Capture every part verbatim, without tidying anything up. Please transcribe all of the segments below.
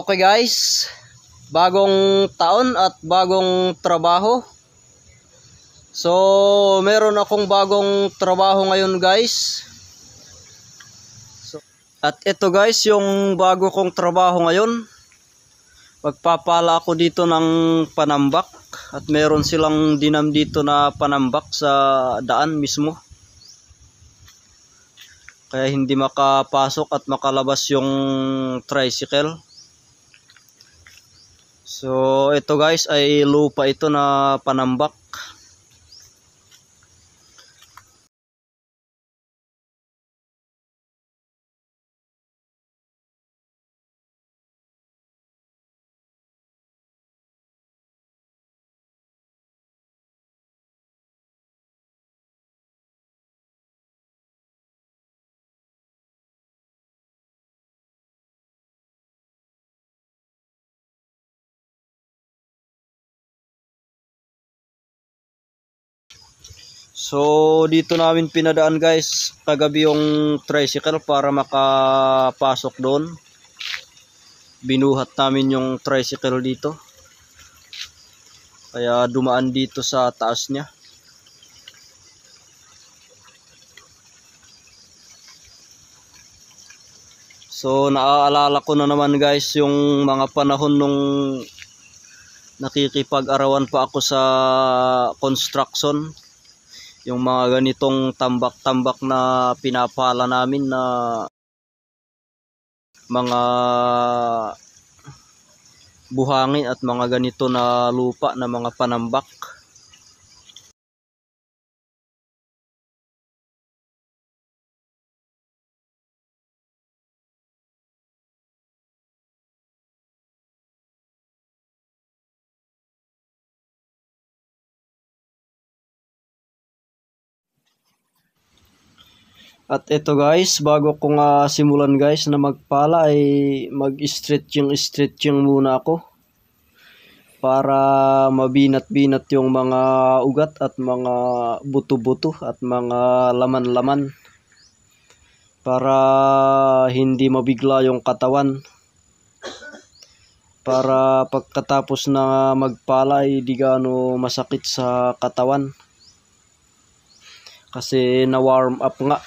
Okay guys, bagong taon at bagong trabaho. So meron akong bagong trabaho ngayon guys. So, at ito guys yung bago kong trabaho ngayon. Magpapala ako dito ng panambak. At meron silang dinam dito na panambak sa daan mismo. Kaya hindi makapasok at makalabas yung tricycle. So ito guys ay lupa ito na panambak. So dito namin pinadaan guys kagabi yung tricycle para makapasok doon. Binuhat namin yung tricycle dito. Kaya dumaan dito sa taas niya. So naaalala ko na naman guys yung mga panahon nung nakikipag-arawan pa ako sa construction. Yung mga ganitong tambak-tambak na pinapala namin na mga buhangin at mga ganito na lupa na mga panambak. At ito guys, bago ko nga simulan guys na magpala ay mag-stretching stretching muna ako para mabinat-binat yung mga ugat at mga buto-buto at mga laman-laman para hindi mabigla yung katawan, para pagkatapos na magpala ay di gaano masakit sa katawan kasi na warm up nga.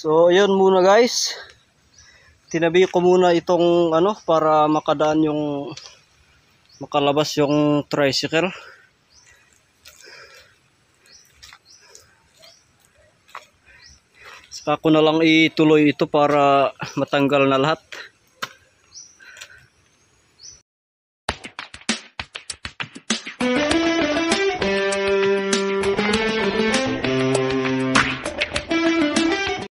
So yun muna guys. Tinabi ko muna itong ano para makadaan yung makalabas yung tricycle. Saka ko na lang ituloy ito para matanggal na lahat.